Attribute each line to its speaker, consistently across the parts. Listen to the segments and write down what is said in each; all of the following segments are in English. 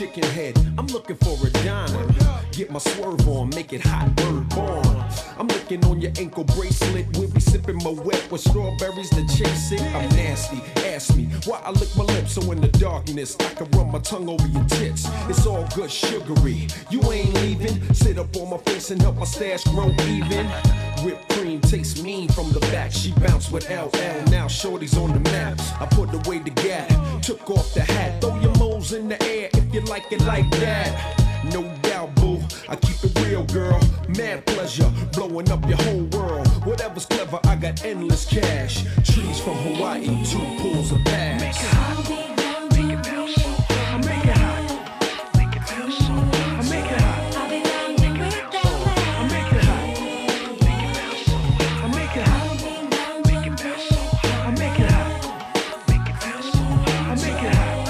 Speaker 1: chicken head. I'm looking for a dime. Get my swerve on, make it hot, bird born. I'm looking on your ankle bracelet. We'll be sipping my wet with strawberries to chase it. I'm nasty, ask me why I lick my lips so in the darkness I can run my tongue over your tits. It's all good sugary, you ain't leaving. Sit up on my face and help my stash grow even. Whipped cream tastes mean from the back. She bounced with LL, now shorty's on the map. I put away the gap, took off the hat. Throw your moles in the air if you like it like that. No doubt, boo, I keep it real, girl. Mad pleasure, blowing up your whole world. Whatever's clever, I got endless cash. Trees from Hawaii, 2 pools of bass. Make it hot, make it bounce. I make it hot, make it bounce. I make it hot, I make it hot, make it bounce. I make it hot, make it bounce. I make it hot, make it bounce. I make it hot,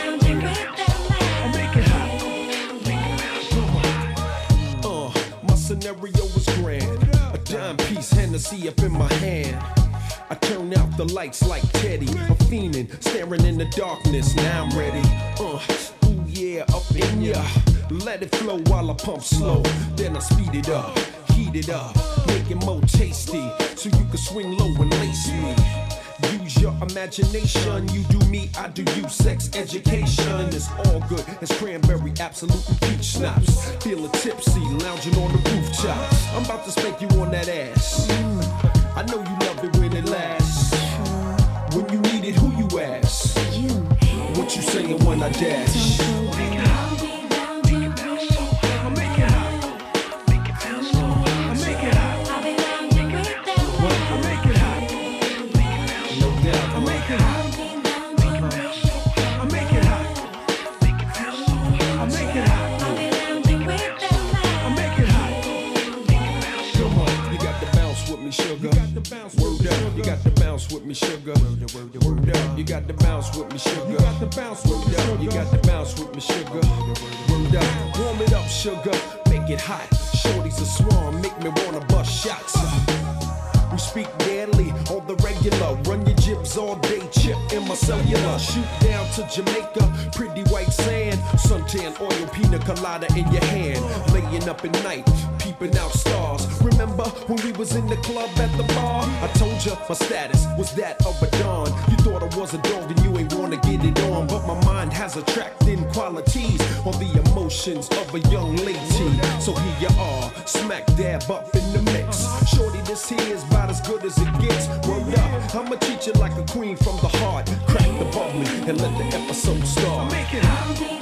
Speaker 1: I make it hot. My scenario is grand. A dime piece, Hennessy up in my hand. I turn out the lights like Teddy. I'm fiending, staring in the darkness. Now I'm ready. Ooh yeah, up in ya. Let it flow while I pump slow. Then I speed it up, heat it up, make it more tasty, so you can swing low and lace me. Use your imagination, you do me, I do you. Sex education is all good as cranberry, absolute and peach schnapps. Feeling tipsy, lounging on the rooftop. I'm about to spank you on that ass. I know you love it when it lasts. When you need it, who you ask? What you saying when I dash? Make it hot, make it bounce. I make it hot, make it bounce. I make it hot, I make it hot. I make it hot, make it bounce. I make it hot, make it bounce. I make it hot, I make it hot, make it bounce. Come on, you got to bounce with me, sugar. Word up, you got to bounce with me, sugar. Word up, you got to bounce with me, sugar. You got to bounce with me, sugar. You got to bounce with me, sugar. Word up, warm it up, sugar. Make it hot. Shorty's a swarm, make me wanna bust shots. We speak deadly on the regular. Run your jibs all day, chip in my cellular. Shoot down to Jamaica, pretty white sand. Suntan oil, pina colada in your hand. Laying up at night, peeping out stars. Remember when we was in the club at the bar? I told you my status was that of a dawn. You thought I was a dog and you ain't wanna get it on. But my mind has attracting qualities on the emotions of a young lady. So here you are, smack dab up in the mix. Shorty, this here is about as good as it gets. Word up, I'ma treat you like a queen from the heart. Crack the bubbly and let the episode start. Make it hot.